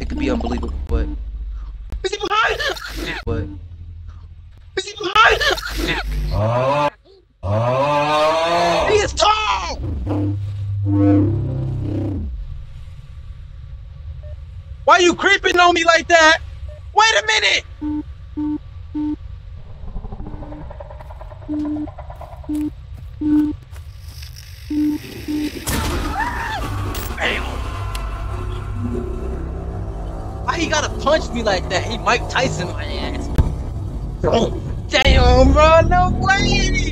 It could be unbelievable, but is he behind? But is he behind? He is tall. Why you creeping on me like that? Wait a minute. Why he gotta punch me like that? He Mike Tyson my ass. Damn, bro, no way.